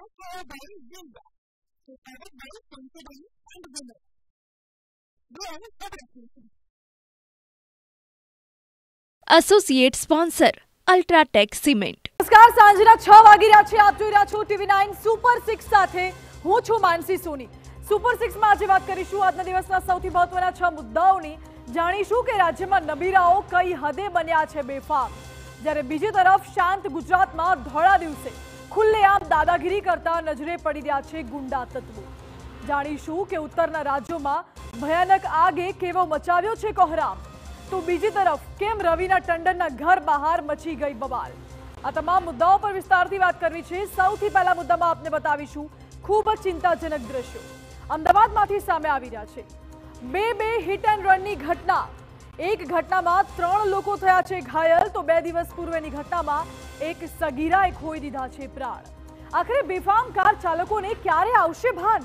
Powered by Zynga, supported by Sensodyne and Winner. Grow everything. Associate sponsor UltraTech cement. નમસ્કાર, સાંજના 6 વાગી રહ્યા છે. આપ જોઈ રહ્યા છો TV9 સુપર 6 સાથે. હું છું માનસી સોની. સુપર 6 માં આજે વાત કરીશું આજના દિવસના સૌથી મહત્વના 6 મુદ્દાઓની. જાણીશું કે રાજ્યમાં નબીરાઓ કઈ હદે બન્યા છે બેફામ, જ્યારે બીજી તરફ શાંત ગુજરાતમાં ધોળા દિવસે ખુલ્લેઆમ દાદાગીરી કરતા નજરે પડી રહ્યા છે ગુંડા તત્વો. જાણીશું કે ઉત્તરના રાજ્યોમાં ભયાનક આગે કેવો મચાવ્યો છે કોહરામ, તો બીજી તરફ કેમ રવિના ટંડનના ઘર બહાર મચી ગઈ બવાલ. આ તમામ મુદ્દાઓ પર વિસ્તારથી વાત કરવી છે. સૌથી પહેલા મુદ્દામાં આપને બતાવીશું ખૂબ જ ચિંતાજનક દ્રશ્યો અમદાવાદમાંથી સામે આવી રહ્યા છે. બે હિટ એન્ડ રનની ઘટના. એક ઘટનામાં 3 લોકો થયા છે ઘાયલ, તો 2 દિવસ પૂર્વેની ઘટનામાં એક સગીરાએ ખોઈ દીધા છે પ્રાણ. આખરે બેફામ કાર ચાલકોને ક્યારે આવશે ભાન?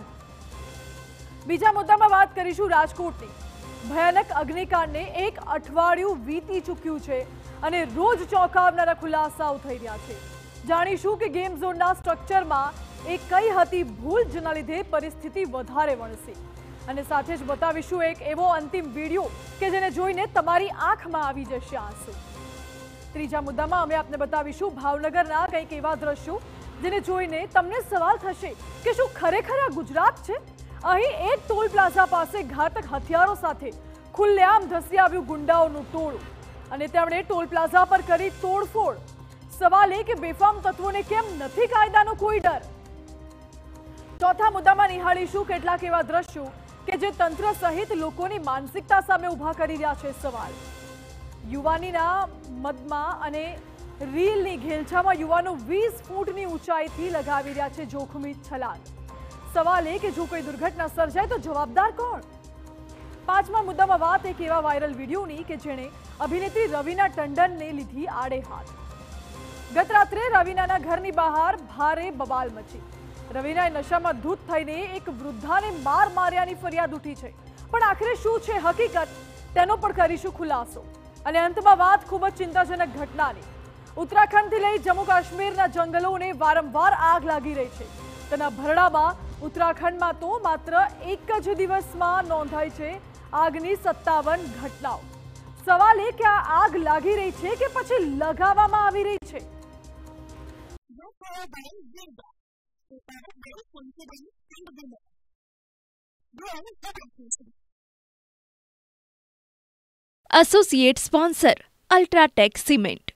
બીજા મુદ્દામાં વાત કરીશું રાજકોટની. ભયાનક અગ્નિકાંડને 1 અઠવાડિયું વીતી ચૂક્યું છે અને રોજ ચોંકાવનારા ખુલાસાઓ થઈ રહ્યા છે. જાણીશું કે ગેમ ઝોનના સ્ટ્રક્ચરમાં એ કઈ હતી ભૂલ જેના લીધે પરિસ્થિતિ વધારે વણસી, અને સાથે જ બતાવીશું એક એવો અંતિમ વિડીયો કે જેને જોઈને તમારી આંખમાં આવી જશે આંસુ. ત્રીજા મુદ્દામાં અમે આપને બતાવીશું ભાવનગરના કંઈક એવા દ્રશ્યો જેને જોઈને તમને સવાલ થશે કે શું ખરેખર આ ગુજરાત છે? અહીં એક ટોલ પ્લાઝા પાસે ઘાતક હથિયારો સાથે ખુલ્લેઆમ ધસી આવ્યું ગુંડાઓનું ટોળું અને તેમણે ટોલ પ્લાઝા પર કરી તોડફોડ. સવાલ એ કે બેફામ તત્વોને કેમ નથી કાયદાનો કોઈ ડર? ચોથા મુદ્દામાં નિહાળીશું કેટલાક એવા દ્રશ્યો કે જે તંત્ર સહિત લોકોની માનસિકતા સામે ઊભા કરી રહ્યા છે સવાલ. યુવાનીના મદમાં અને રીલની ઘેલછામાં યુવાનો 20 ફૂટની ઊંચાઈથી લગાવી રહ્યા છે જોખમી છલાંગ. સવાલ એ કે જો કોઈ દુર્ઘટના સર્જાય તો જવાબદાર કોણ? પાંચમા મુદ્દામાં વાત એક એવા વાયરલ વિડીયોની કે જેણે અભિનેત્રી રવીના ટંડનને લીધી આડે હાથ. ગત રાત્રે રવીનાના ઘરની બહાર ભારે બબાલ મચી. રવીનાએ નશામાં ધૂત થઈને એક વૃદ્ધાને માર્યાની ફરિયાદ ઉઠી છે, પણ આખરે શું છે હકીકત તેનો પણ કરીશું ખુલાસો. અને અંતમાં વાત ખૂબ જ ચિંતાજનક ઘટનાની. ઉત્તરાખંડથી લઈ જમ્મુ કાશ્મીરના જંગલોને વારંવાર આગ લાગી રહી છે. તેના ભરડામાં ઉત્તરાખંડમાં તો માત્ર એક જ દિવસમાં નોંધાઈ છે આગની 57 ઘટનાઓ. સવાલ એ કે આ આગ લાગી રહી છે કે પછી લગાવવામાં આવી રહી છે? Associate sponsor UltraTech cement.